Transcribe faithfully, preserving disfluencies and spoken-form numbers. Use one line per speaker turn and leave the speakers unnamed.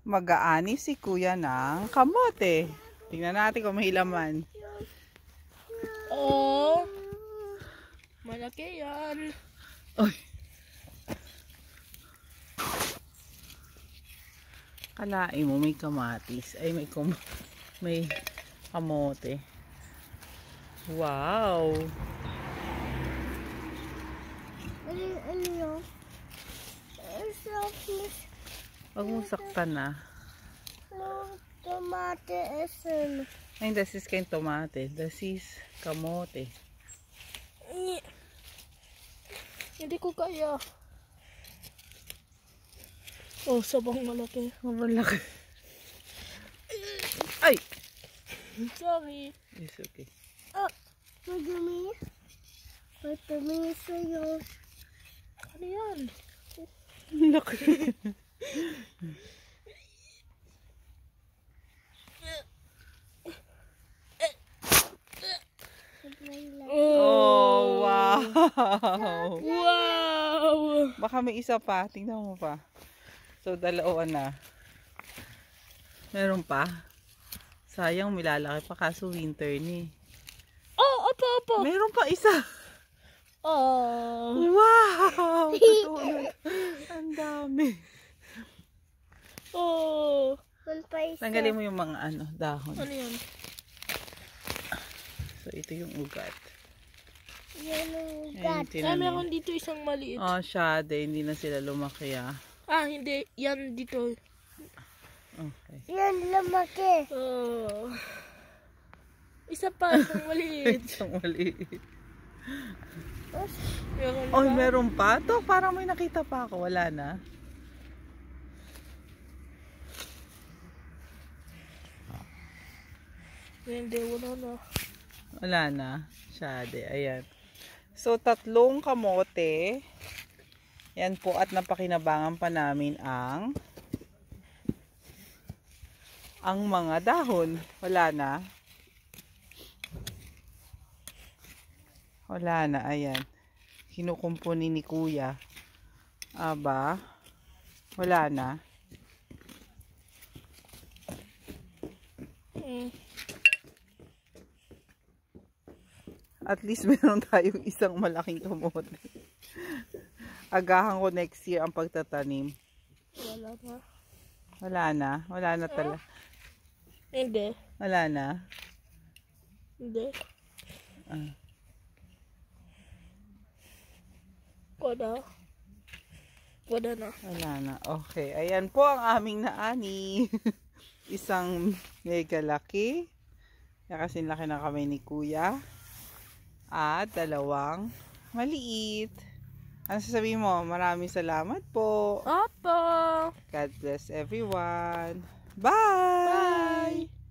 Mag-aani si kuya ng kamote. Tingnan natin kung may laman.
Oh, malaki yan.
Uy. Kalain mo may kamatis. Ay, may kum may kamote. Wow.
Ano ano yun? It's like
Huwag mong saktan na.
no tomate is in.
Ay, das is kain tomate. Das is kamote.
Hindi ko kaya. Oh, sabang malaki.
Mabalaki. Ay!
Sorry.
It's okay.
Oh, madumi. Madumi sa'yo.
Ano yan?
Laki. Oh, wow.
Wow!
Baka may isa pa. Tingnan mo pa. So, dalawa na. Meron pa. Sayang, milalaki pa kaso winter ni.
Oh, opo, opo.
Meron pa isa.
Oh.
Wow! Totoo na. Ang dami.
Oh.
Tanggalin mo yung mga ano, dahon.
Ano yan?
So, ito yung ugat.
Yan ang
Ayan,
ugat.
Ah,
tinanim.
meron dito isang maliit.
Oh, shade. Hindi na sila lumaki ah.
Ah, hindi. Yan dito.
Okay.
Yan lumaki.
Oh. Isa pa, isang maliit.
Isang maliit.
Meron
Oh,
pa?
meron pa? To, parang may nakita pa ako. Wala na.
Hindi, wala na.
Wala na. Shade. Ayan. So, tatlong kamote. Yan po at napakinabangan pa namin ang ang mga dahon. Wala na. Wala na. Ayan. Kinukumpuni ni kuya. Aba. Wala na.
Mm.
At least meron tayong isang malaking kamote. Agahan ko next year ang pagtatanim.
Wala na.
Wala na. Wala na talaga.
Hindi.
Wala na.
Hindi.
Ah.
Wala. Wala na.
Wala na. Okay. Ayan po ang aming naani. Isang mega laki. Kasi laki na kami ni kuya. At dalawang maliit. Ano sasabihin mo? Maraming salamat po.
Opo.
God bless everyone. Bye!
Bye.